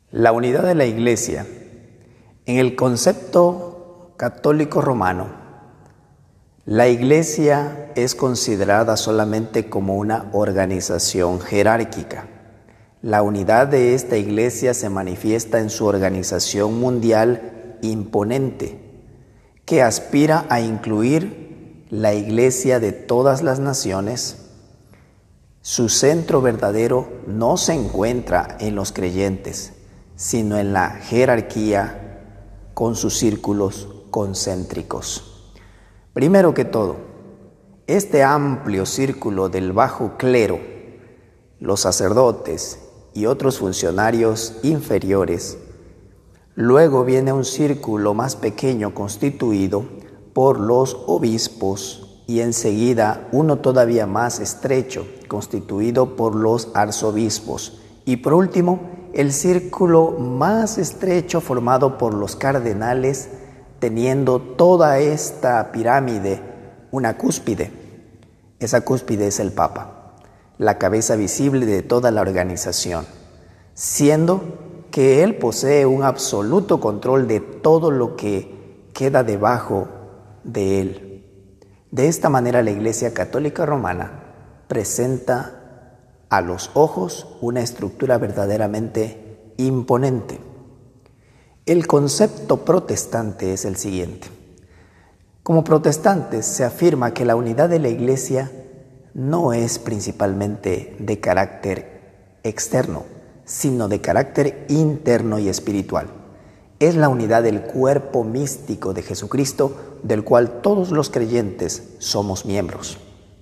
La unidad de la Iglesia. En el concepto católico romano, la Iglesia es considerada solamente como una organización jerárquica. La unidad de esta Iglesia se manifiesta en su organización mundial imponente, que aspira a incluir la Iglesia de todas las naciones. Su centro verdadero no se encuentra en los creyentes, sino en la jerarquía con sus círculos concéntricos. Primero que todo, este amplio círculo del bajo clero, los sacerdotes y otros funcionarios inferiores. Luego viene un círculo más pequeño constituido por los obispos y enseguida uno todavía más estrecho constituido por los arzobispos y por último el círculo más estrecho formado por los cardenales, teniendo toda esta pirámide una cúspide. Esa cúspide es el Papa, la cabeza visible de toda la organización, siendo que él posee un absoluto control de todo lo que queda debajo de él. De esta manera la Iglesia Católica Romana presenta a los ojos una estructura verdaderamente imponente. El concepto protestante es el siguiente. Como protestantes se afirma que la unidad de la Iglesia no es principalmente de carácter externo, sino de carácter interno y espiritual. Es la unidad del cuerpo místico de Jesucristo, del cual todos los creyentes somos miembros.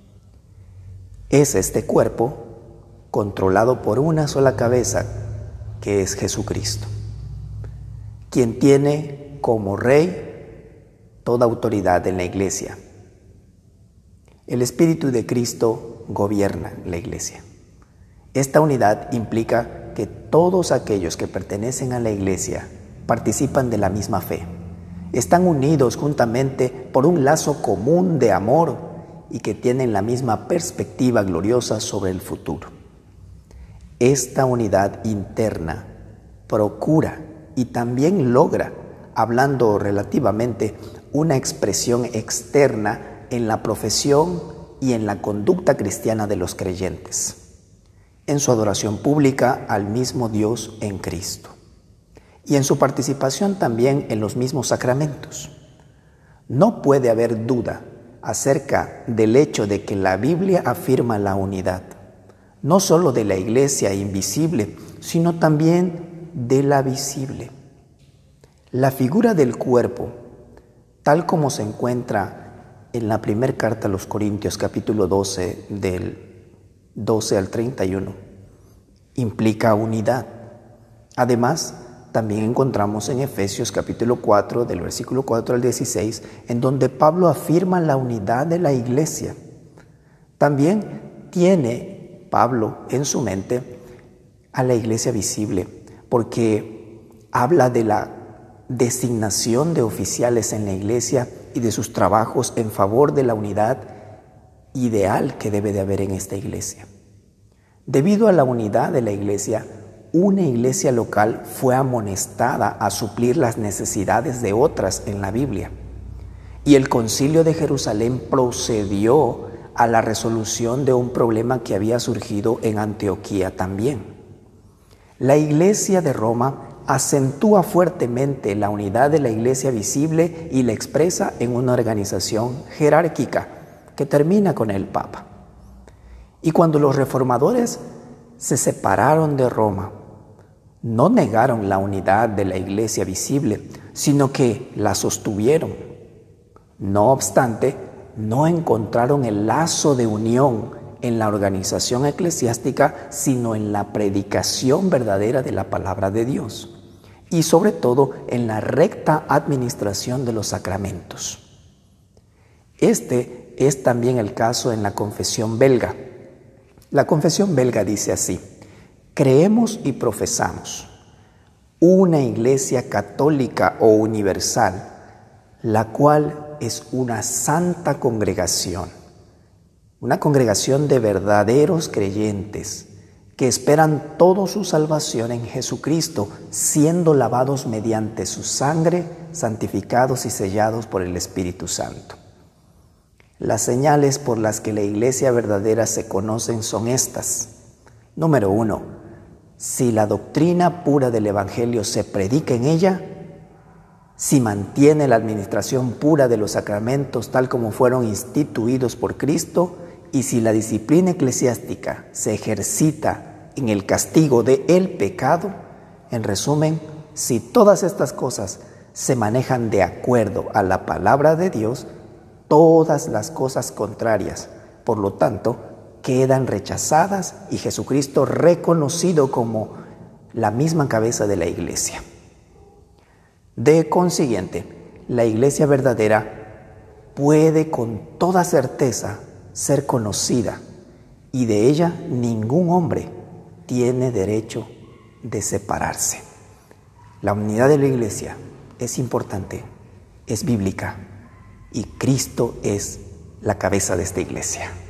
Es este cuerpo controlado por una sola cabeza, que es Jesucristo, quien tiene como Rey toda autoridad en la Iglesia. El Espíritu de Cristo gobierna la Iglesia. Esta unidad implica que todos aquellos que pertenecen a la Iglesia participan de la misma fe, están unidos juntamente por un lazo común de amor y que tienen la misma perspectiva gloriosa sobre el futuro. Esta unidad interna procura y también logra, hablando relativamente, una expresión externa en la profesión y en la conducta cristiana de los creyentes, en su adoración pública al mismo Dios en Cristo y en su participación también en los mismos sacramentos. No puede haber duda acerca del hecho de que la Biblia afirma la unidad, no solo de la Iglesia invisible, sino también de la visible. La figura del cuerpo, tal como se encuentra en la primera carta a los Corintios, capítulo 12, del 12 al 31, implica unidad. Además, también encontramos en Efesios capítulo 4, del versículo 4 al 16, en donde Pablo afirma la unidad de la Iglesia. También tiene Pablo en su mente a la Iglesia visible, porque habla de la designación de oficiales en la Iglesia y de sus trabajos en favor de la unidad ideal que debe de haber en esta Iglesia. Debido a la unidad de la Iglesia, una iglesia local fue amonestada a suplir las necesidades de otras en la Biblia. Y el Concilio de Jerusalén procedió a la resolución de un problema que había surgido en Antioquía también. La Iglesia de Roma acentúa fuertemente la unidad de la Iglesia visible y la expresa en una organización jerárquica que termina con el Papa. Y cuando los reformadores se separaron de Roma, no negaron la unidad de la Iglesia visible, sino que la sostuvieron. No obstante, no encontraron el lazo de unión en la organización eclesiástica, sino en la predicación verdadera de la palabra de Dios y sobre todo en la recta administración de los sacramentos. Este es también el caso en la confesión belga. La confesión belga dice así: creemos y profesamos una Iglesia católica o universal, la cual es una santa congregación, una congregación de verdaderos creyentes que esperan toda su salvación en Jesucristo, siendo lavados mediante su sangre, santificados y sellados por el Espíritu Santo. Las señales por las que la iglesia verdadera se conocen son estas. Número 1. Si la doctrina pura del Evangelio se predica en ella, si mantiene la administración pura de los sacramentos tal como fueron instituidos por Cristo, y si la disciplina eclesiástica se ejercita en el castigo del pecado, en resumen, si todas estas cosas se manejan de acuerdo a la palabra de Dios, todas las cosas contrarias, por lo tanto, quedan rechazadas y Jesucristo reconocido como la misma cabeza de la iglesia. De consiguiente, la iglesia verdadera puede con toda certeza ser conocida y de ella ningún hombre tiene derecho de separarse. La unidad de la iglesia es importante, es bíblica y Cristo es la cabeza de esta iglesia.